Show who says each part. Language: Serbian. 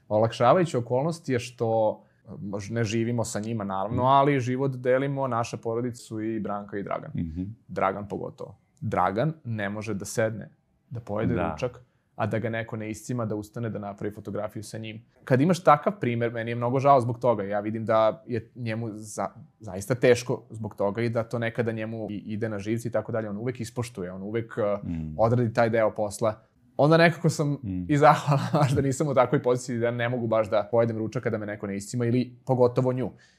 Speaker 1: Olakšavajuća okolnost je što ne živimo sa njima, naravno, ali život delimo, naša porodica su i Branka i Dragan. Dragan pogotovo. Dragan ne može da sedne, da pojede ručak, a da ga neko ne iscima, da ustane, da napravi fotografiju sa njim. Kad imaš takav primer, meni je mnogo žao zbog toga. Ja vidim da je njemu zaista teško zbog toga i da to nekada njemu ide na živci i tako dalje. On uvek ispoštuje, on uvek odradi taj deo posla. Onda nekako sam i zahvalan da nisam u takvoj poziciji da ne mogu baš da pojedem ručak kada me neko ne iscima ili pogotovo nju.